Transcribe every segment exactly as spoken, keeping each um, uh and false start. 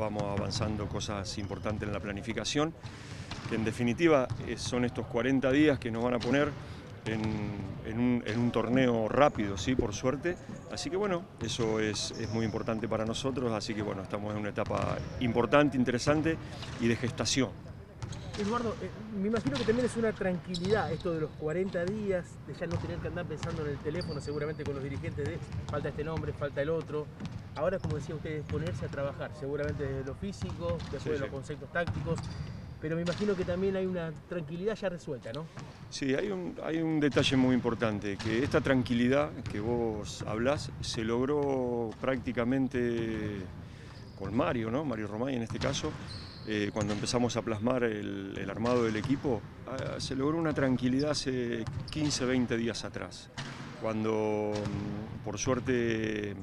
vamos avanzando cosas importantes en la planificación, que en definitiva son estos cuarenta días que nos van a poner en, en, un, en un torneo rápido, ¿sí? Por suerte. Así que bueno, eso es, es muy importante para nosotros, así que bueno, estamos en una etapa importante, interesante y de gestación. Eduardo, eh, me imagino que también es una tranquilidad esto de los cuarenta días, de ya no tener que andar pensando en el teléfono seguramente con los dirigentes de falta este nombre, falta el otro. Ahora, como decía usted, es ponerse a trabajar, seguramente desde lo físico, después Sí, de sí. los conceptos tácticos, pero me imagino que también hay una tranquilidad ya resuelta, ¿no? Sí, hay un, hay un detalle muy importante, que esta tranquilidad que vos hablás se logró prácticamente con Mario, ¿no? Mario Romay en este caso, eh, cuando empezamos a plasmar el, el armado del equipo, eh, se logró una tranquilidad hace quince, veinte días atrás, cuando por suerte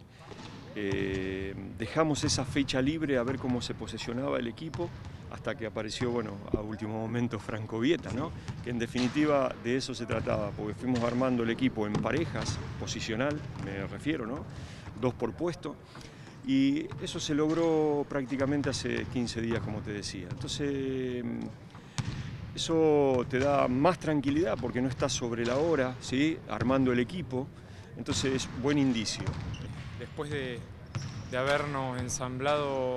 eh, dejamos esa fecha libre a ver cómo se posesionaba el equipo, hasta que apareció, bueno, a último momento Franco Vieta, ¿no? Que en definitiva de eso se trataba, porque fuimos armando el equipo en parejas, posicional, me refiero, ¿no? Dos por puesto, y eso se logró prácticamente hace quince días, como te decía. Entonces, eso te da más tranquilidad porque no estás sobre la hora, ¿sí? Armando el equipo, entonces es buen indicio. Después de, de habernos ensamblado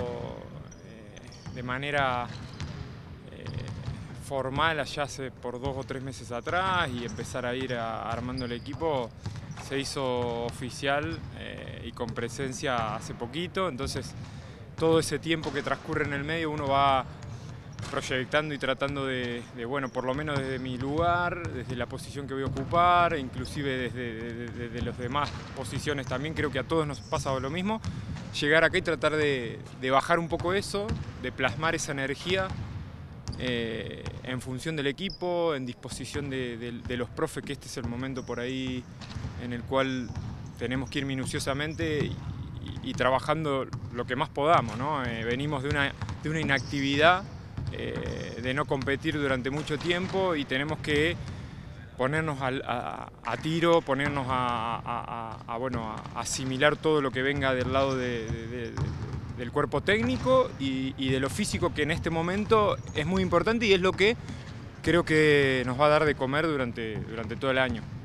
eh, de manera eh, formal allá hace por dos o tres meses atrás y empezar a ir a, armando el equipo, se hizo oficial eh, y con presencia hace poquito, entonces todo ese tiempo que transcurre en el medio uno va proyectando y tratando de, de, bueno, por lo menos desde mi lugar, desde la posición que voy a ocupar, inclusive desde de, de, de las demás posiciones también, creo que a todos nos pasa lo mismo, llegar acá y tratar de, de bajar un poco eso, de plasmar esa energía eh, en función del equipo, en disposición de, de, de los profes, que este es el momento por ahí en el cual tenemos que ir minuciosamente y, y, y trabajando lo que más podamos, ¿no? Eh, venimos de una, de una inactividad, Eh, de no competir durante mucho tiempo y tenemos que ponernos a, a, a tiro, ponernos a, a, a, bueno, a asimilar todo lo que venga del lado de, de, de, del cuerpo técnico y, y de lo físico, que en este momento es muy importante y es lo que creo que nos va a dar de comer durante, durante todo el año.